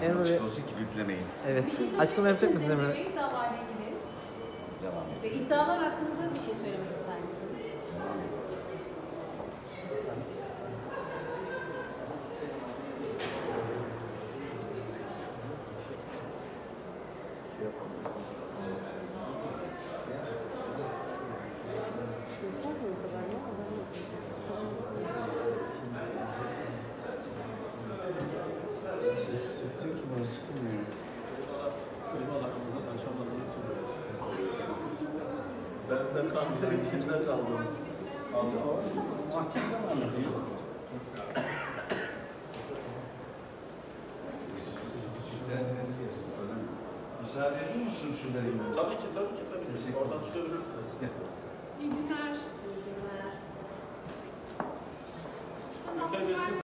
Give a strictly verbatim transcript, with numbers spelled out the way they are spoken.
Emre açık Bey. olsun ki büklemeyin. Evet. Bir şey söyleyeyim. Açıklama yapacak mısınız Emre Emre Bey? Bey davayla ilgili Devam ve edin. iddialar hakkında bir şey söylemek ister misiniz? Devam edin. Hissettim ki bana sıkılmıyor. Ben de kanter içinde kaldım. Mahkemede mi anlatıyor? Müsaade ediyor musun şuradan inmemize? Tabii ki, tabii ki, tabii ki. Oradan çıkabilirsiniz. İyi günler. İyi günler. Azaltın